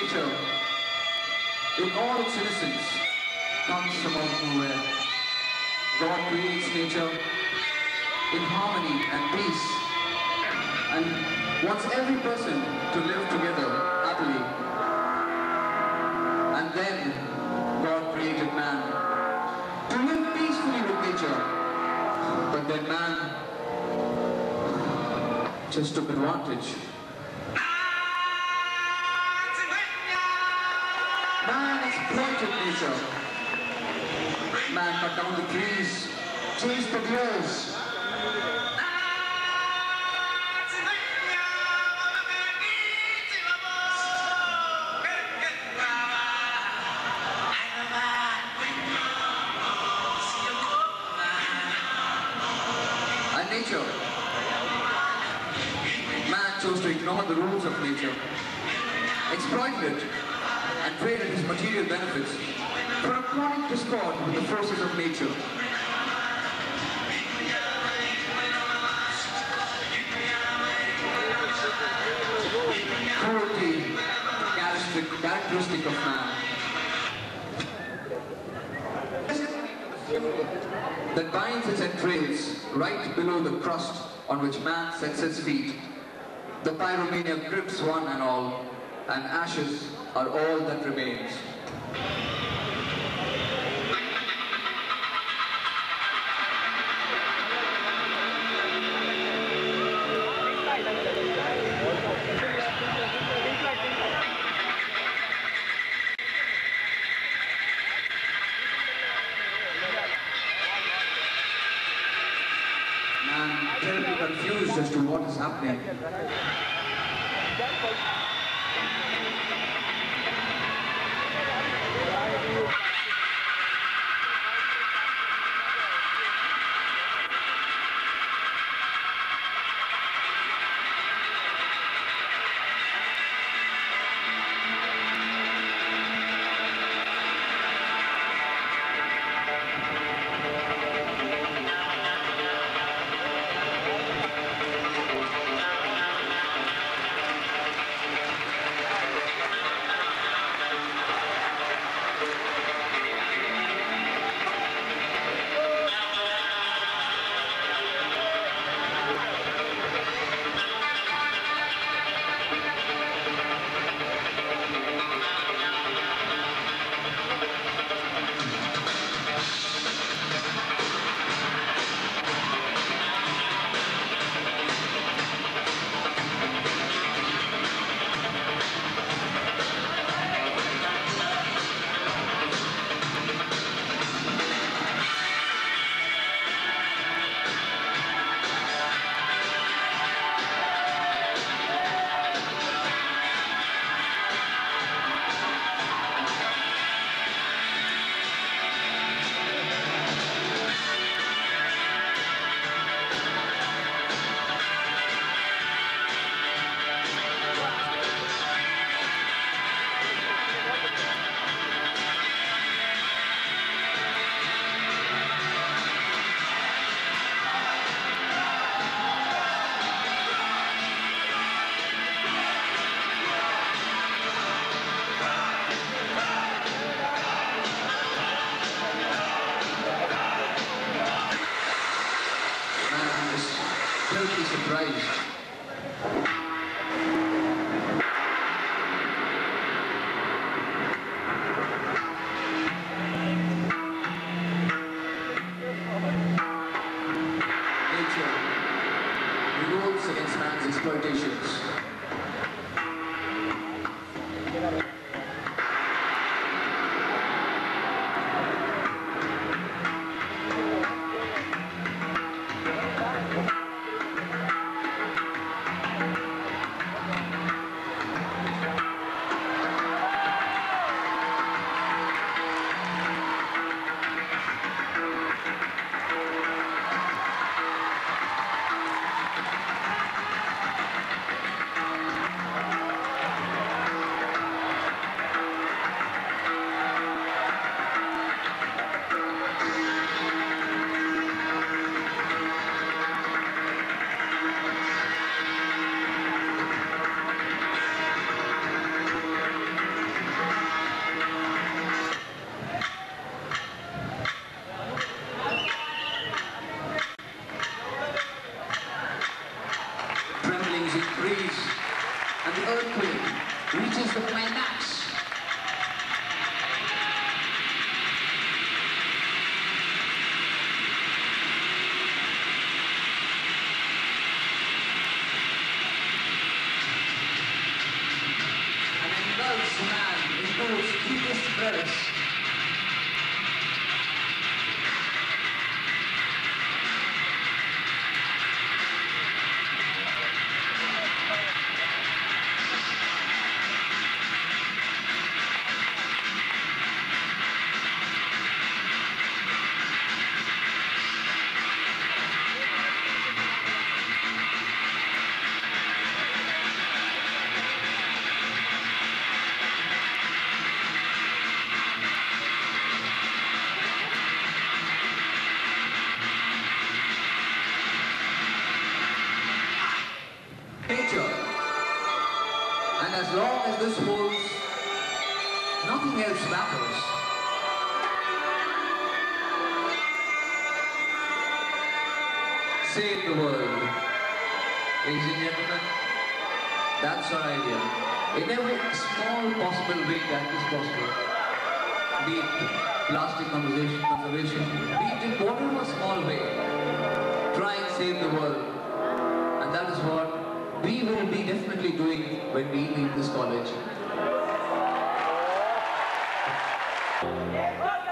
nature, in all its innocence, comes from out of nowhere. God creates nature in harmony and peace and wants every person to live together happily. And then God created man to live peacefully with nature. But then man just took advantage. Man exploited nature. Man cut down the trees, chased the deers. And nature, man chose to ignore the rules of nature, exploited it, and traded his material benefits for a chronic discord with the forces of nature. Cruelty, characteristic of man. That binds its entrails right below the crust on which man sets his feet. The pyromania grips one and all, and ashes are all that remains. Man, terribly confused as to what is happening. reaches the climax. And engulfs the man into its deepest crevice. Nature. And as long as this holds, nothing else matters. Save the world. Ladies and gentlemen, that's our idea. In every small possible way that is possible. Be it plastic conservation, be it in whatever small way. Try and save the world. And that is what we will be definitely doing when we leave this college.